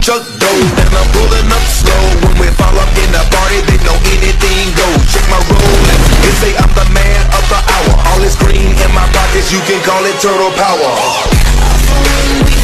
truck doors, and I'm pulling up slow. When we fall up in the party, they know anything goes. Check my Rolex, they say I'm the man of the hour. All this green in my pockets, you can call it turtle power.